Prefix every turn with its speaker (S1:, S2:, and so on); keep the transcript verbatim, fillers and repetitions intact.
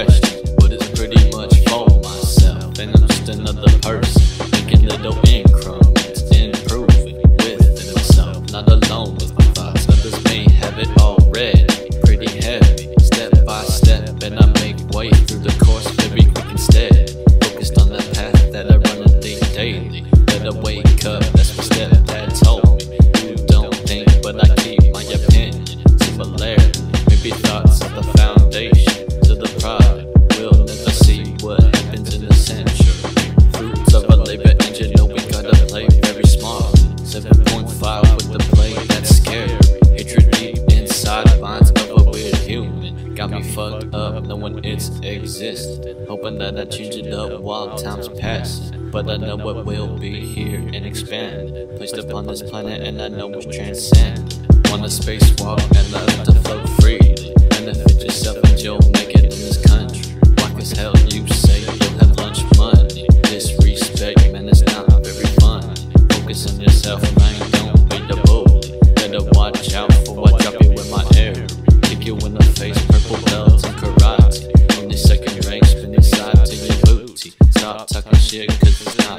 S1: question, but it's pretty much for myself. And I'm just another person making little increments, improving within myself. Not alone with my thoughts, others may have it already. Pretty heavy, step by step, and I make way through the course very quick and steady. Focused on the path that I run a thing daily. Better wake up, that's what stepdad told me. You don't think, but I keep my opinion. Similarity, maybe thoughts of the foundation to the product. We'll never see what happens in the century. Fruits of a labor engine, no, we gotta play very smart. seven point five with the play, that's scary. Hatred deep inside, minds of a weird human. Got me fucked up knowing it's existed. Hoping that I change it up while time's passing. But I know it will be here and expanded. Placed upon this planet and I know it's transcended. On a spacewalk and love to float freely. Benefit yourself and you'll make it in this country. Black as hell, you say you'll have lunch money. Disrespect, man, it's not very funny. Focus on yourself, man, don't be the bully. Better watch out for what drop you in my area. Kick you in the face, purple belts and karate. Only second rank, spinning side to your booty. Stop talking shit, cause it's not